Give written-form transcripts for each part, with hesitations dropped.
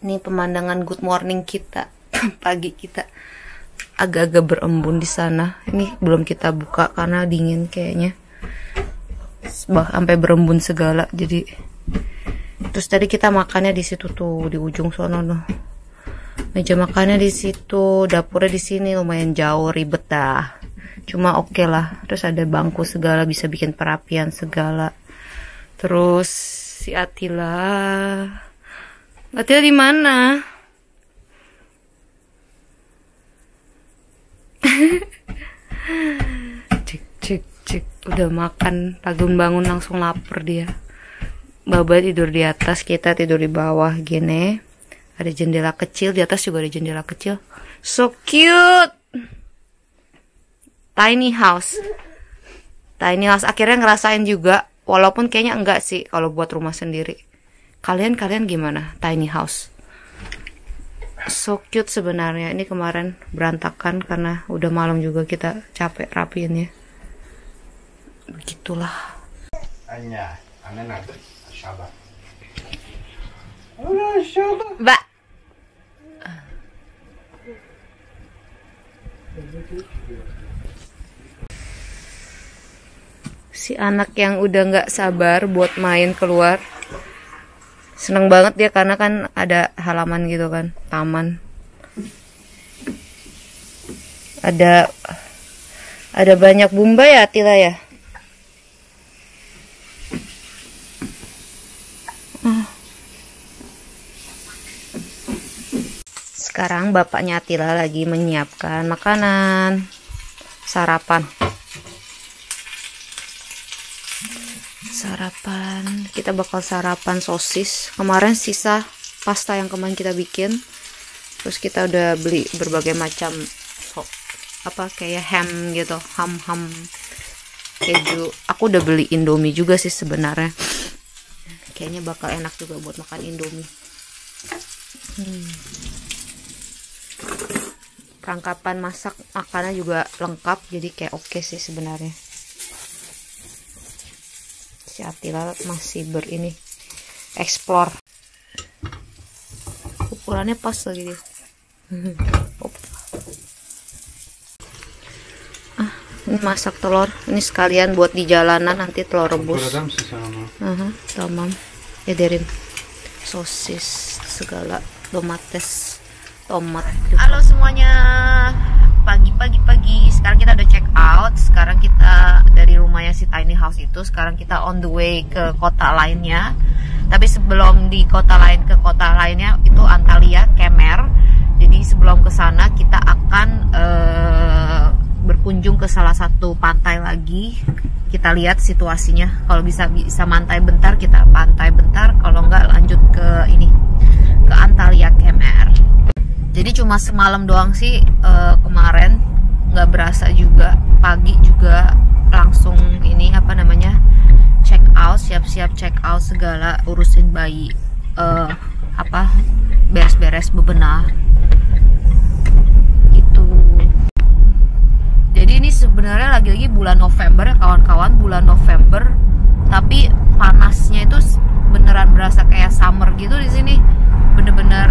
Ini pemandangan good morning kita, pagi kita. Agak-agak berembun di sana. Ini belum kita buka karena dingin kayaknya. Sampai berembun segala. Jadi terus tadi kita makannya di situ tuh, di ujung sono tuh. Meja makannya di situ, dapurnya di sini, lumayan jauh, ribet dah. Cuma oke lah. Terus ada bangku segala, bisa bikin perapian segala. Terus si Atila di mana? Cek. Udah makan, bangun langsung lapar dia. Baba tidur di atas, kita tidur di bawah gini. Ada jendela kecil, di atas juga ada jendela kecil. So cute. Tiny house. Akhirnya ngerasain juga, walaupun kayaknya enggak sih kalau buat rumah sendiri. Kalian gimana? Tiny house. So cute sebenarnya. Ini kemarin berantakan karena udah malam juga, kita capek rapiin ya. Begitulah. Mbak. Si anak yang udah nggak sabar buat main keluar. Seneng banget dia karena kan ada halaman gitu kan, taman. Ada banyak bumba ya, Atila ya. Sekarang bapaknya Atila lagi menyiapkan makanan sarapan. Kita bakal sarapan sosis. Kemarin sisa pasta yang kemarin kita bikin. Terus kita udah beli berbagai macam kayak ham gitu, ham keju. Aku udah beli Indomie juga sih sebenarnya. Kayaknya bakal enak juga buat makan Indomie. Perlengkapan masak makannya juga lengkap, jadi kayak oke sih sebenarnya. Si Atila masih explore. Ukurannya pas lagi dia. Ini masak telur. Ini sekalian buat di jalanan nanti telur rebus. Tamam. Ederim. Sosis segala, tomat. Halo semuanya. Pagi. Sekarang kita udah check out. Sekarang kita dari rumahnya si tiny house itu, sekarang kita on the way ke kota lainnya. Tapi sebelum di kota lain ke kota lainnya itu Antalya, Kemer. Jadi sebelum ke sana kita akan berkunjung ke salah satu pantai lagi. Kita lihat situasinya. Kalau bisa pantai bentar, kita pantai bentar. Kalau enggak lanjut ke Antalya, Kemer. Jadi cuma semalam doang sih kemarin, nggak berasa juga. Pagi juga langsung check out, siap-siap check out segala, urusin bayi, beres-beres bebenah gitu. Jadi ini sebenarnya lagi-lagi bulan November ya kawan-kawan, bulan November, tapi panasnya itu beneran berasa kayak summer gitu di sini. Bener-bener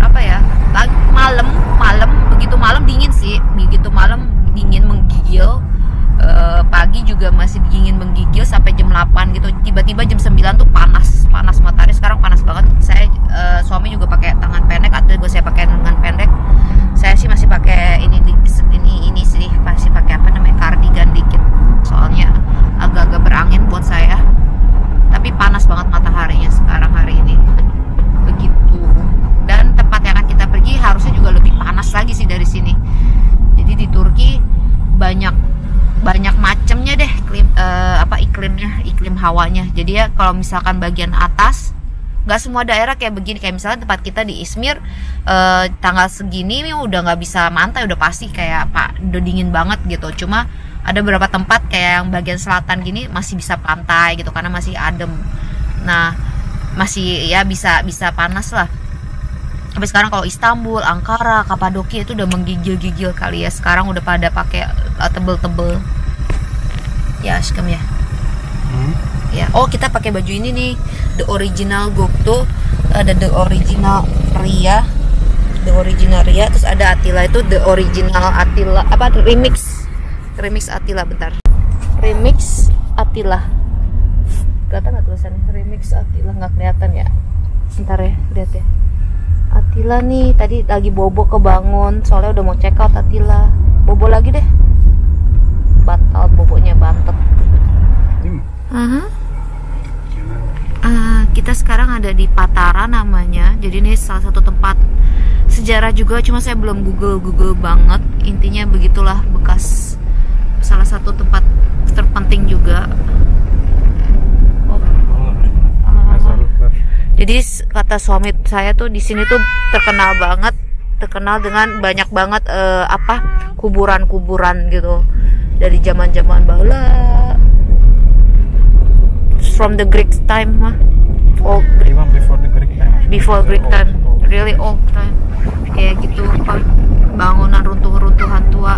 begitu malam dingin sih, dingin menggigil. Pagi juga masih dingin menggigil sampai jam 8 gitu. Tiba-tiba jam 9 tuh panas matahari. Sekarang panas banget. Saya suami juga pakai tangan pendek, atau saya pakai tangan pendek. Saya sih masih pakai ini sih, masih pakai kardigan dikit. Soalnya agak-agak berangin buat saya. Tapi panas banget mataharinya sekarang hari ini. Begitu. Dan tempat yang akan kita pergi harusnya juga lebih panas lagi sih dari sini. Jadi di Turki banyak macamnya deh iklim hawanya. Jadi ya kalau misalkan bagian atas, nggak semua daerah kayak begini. Kayak misalnya tempat kita di Izmir, tanggal segini udah nggak bisa mantai, udah pasti kayak udah dingin banget gitu. Cuma ada beberapa tempat kayak yang bagian selatan gini masih bisa pantai gitu karena masih adem. Nah masih ya bisa panas lah. Tapi sekarang kalau Istanbul, Ankara, Kapadokia itu udah menggigil-gigil kali ya. Sekarang udah pada pakai tebel-tebel. Ya, aşkım ya. Ya, oh kita pakai baju ini nih, the original Gokto, ada the original Ria. The Original Ria, terus ada Attila itu The Original Attila, apa remix Attila, bentar, remix Attila, kelihatan nggak tulisannya remix Attila? Nggak kelihatan ya, bentar ya, lihat ya. Attila nih tadi lagi bobo kebangun, soalnya udah mau check out Attila, bobo lagi deh, batal bobonya, bantet. Kita sekarang ada di Patara namanya, jadi ini salah satu tempat sejarah juga, cuma saya belum google banget. Intinya begitulah, bekas salah satu tempat terpenting juga. Jadi kata suami saya tuh di sini tuh terkenal banget, terkenal dengan banyak banget kuburan-kuburan gitu dari zaman-zaman bahula, from the Greek time mah. Even before the Greek time. Before Greek time, really old time. Kayak gitu, bangunan runtuhan tua.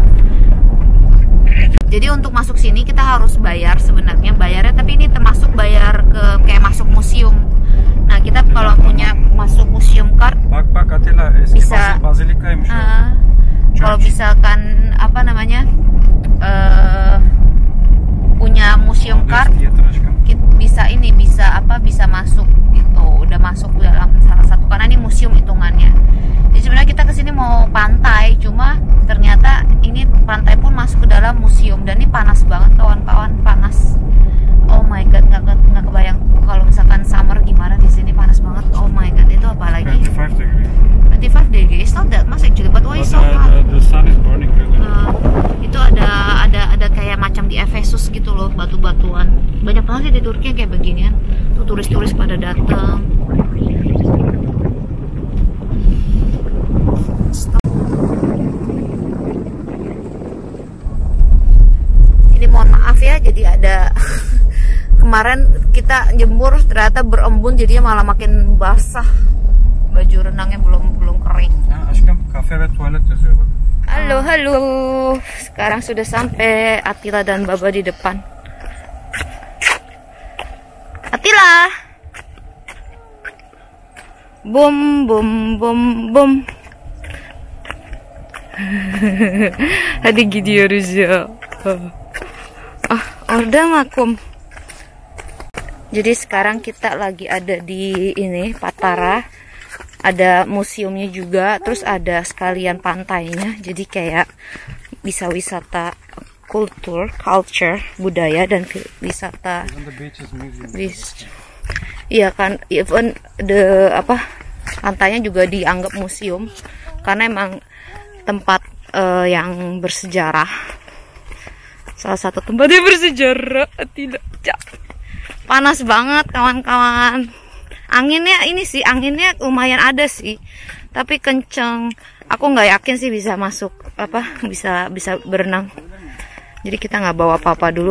Jadi untuk masuk sini kita harus bayar sebenarnya, bayarnya, tapi ini termasuk bayar ke kayak masuk museum. Nah, kita kalau punya masuk museum card bisa kalau misalkan punya museum card bisa masuk gitu, udah masuk dalam salah satu, karena ini museum hitungannya. Jadi sebenarnya kita kesini mau pantai, cuma ternyata ini pantai pun masuk ke dalam museum, dan ini panas banget kawan-kawan, panas. Oh my god, nggak kebayang kalau misalkan summer gimana di sini, panas banget. Oh my god, itu apalagi 25 degrees. 25 degrees, not that much actually, but why so hot? The sun is burning really. Itu ada kayak macam di Efesus gitu loh, batu-batuan. Banyak banget sih di Turki yang kayak beginian. Tuh turis-turis pada datang. Ini mohon maaf ya, jadi ada kemarin kita jemur ternyata berembun, jadinya malah makin basah. Baju renangnya belum kering. Aşkım, kafe ve tuvalet yazıyor bak. Halo. Sekarang sudah sampai Attila dan Baba di depan. Attila. Bum bum bum bum. Hadi gidiyoruz ya. Orada makum. Jadi sekarang kita lagi ada di ini Patara. Ada museumnya juga, terus ada sekalian pantainya. Jadi kayak bisa wisata culture, budaya, dan wisata. Iya kan, even pantainya juga dianggap museum karena emang tempat yang bersejarah. Salah satu tempat yang bersejarah. Tidak. Panas banget kawan-kawan. Anginnya lumayan ada sih, tapi kenceng. Aku nggak yakin sih bisa masuk bisa berenang. Jadi kita nggak bawa apa-apa dulu.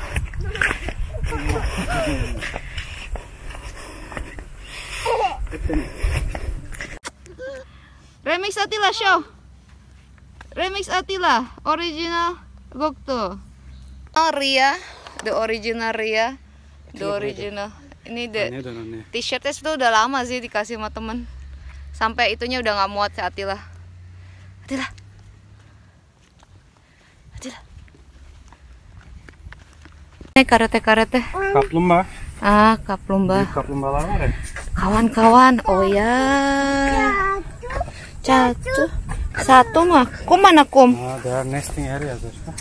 Remix Attila show. Remix Attila original Gokto. Ria, the original Ria, the original. Ini t-shirtnya itu udah lama sih dikasih sama temen, sampai itunya udah nggak muat si Attila. Ini karate. Kaplumbağa. Kaplumbağa. Kaplumbağalar var ya. Kawan-kawan, oh ya. Jatuh. Satu mah. Kum mana kum? They are nesting areas.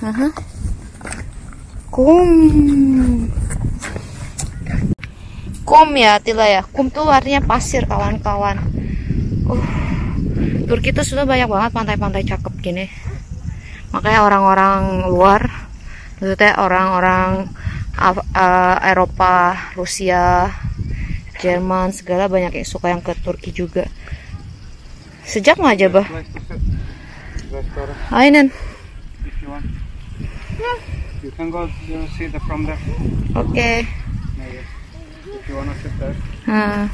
Kum ya Attila ya. Kum tuh artinya pasir kawan-kawan. Turki itu sudah banyak banget pantai-pantai cakep gini. Makanya orang-orang luar, maksudnya orang-orang Eropa, Rusia, Jerman, segala banyak yang suka yang ke Turki juga. Sejak nggak aja bah? Aynen. You can go see the from there. Oke. If you wanna sit there.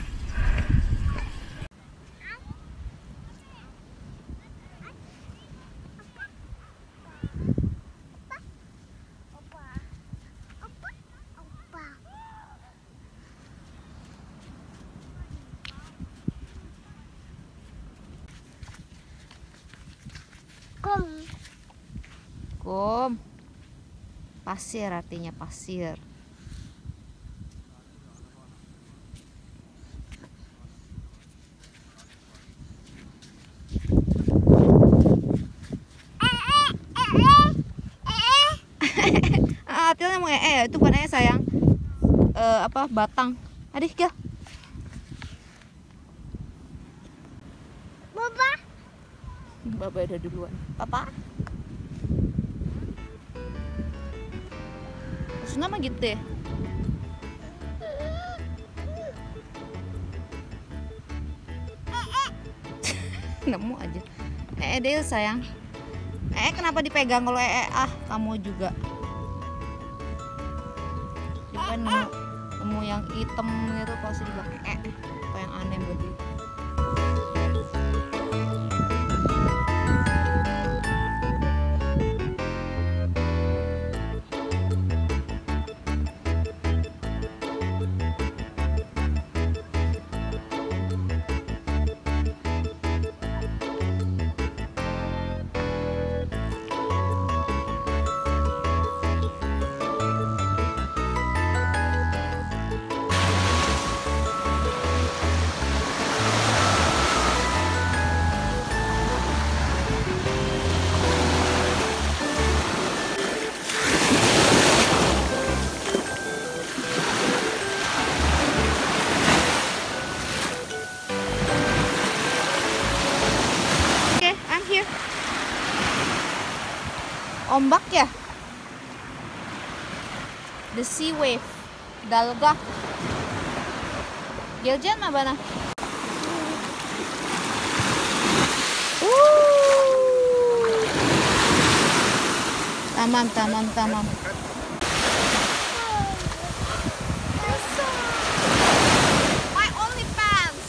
Kum. Pasir artinya pasir. Atilnya mau ya, itu bukan sayang. Apa batang. Adik Gil. Baba udah duluan. Papa. Terus nama gitu ya. Nemu aja. Deh sayang. Kenapa dipegang kalau kamu juga. Coba nemu yang hitam gitu pasti dibilang apa yang aneh berarti. Ombak ya, the sea wave, dalgah. Giljan mah bana. Tamam. My only pants.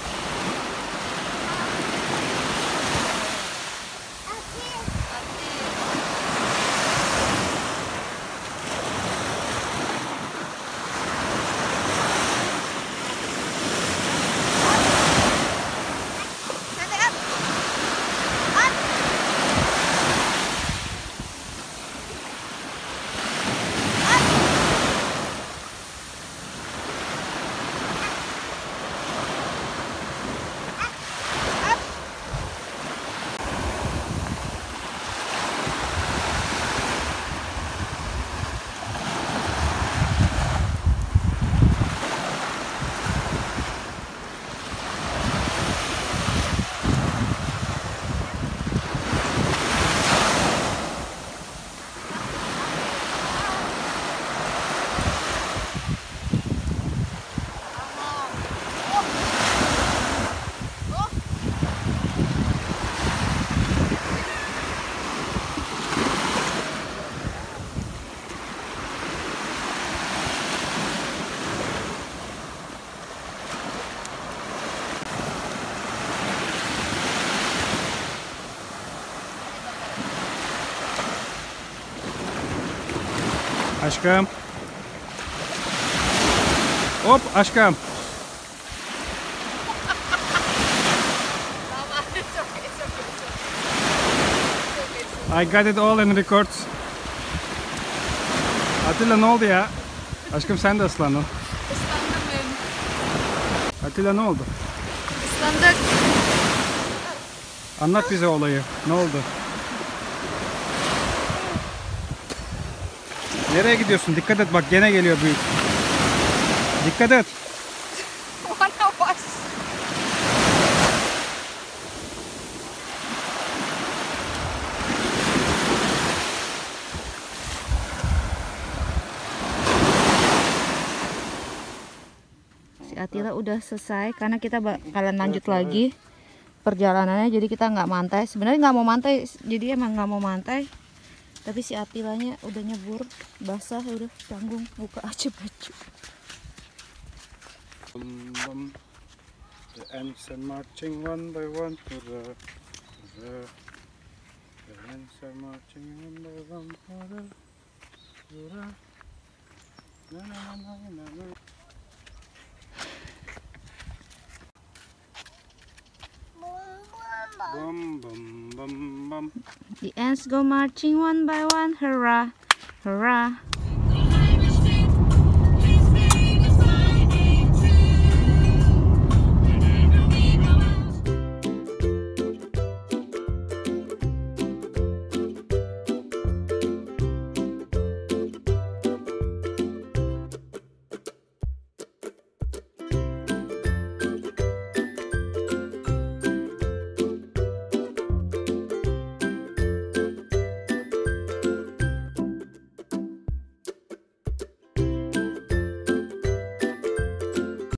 Aşkım. Hop aşkım. I got it all in records. Atilla ne oldu ya? Aşkım sen de ıslandın. Islandım ben. Atilla ne oldu? Islandık. Anlat bize olayı. Ne oldu? Nereye gidiyorsun? Dikkat et bak gene geliyor büyük. Dikkat et. Bana bas. Si Atila udah selesai karena kita bakalan lanjut lagi perjalanannya, jadi kita nggak mantai. Sebenarnya nggak mau mantai, jadi emang nggak mau mantai. Tapi si Atilanya udah nyebur, basah, udah tanggung, buka aja baju. The ants are marching one by one to the ants are marching one by one to the bum bum bum bum. The ants go marching one by one, hurrah, hurrah.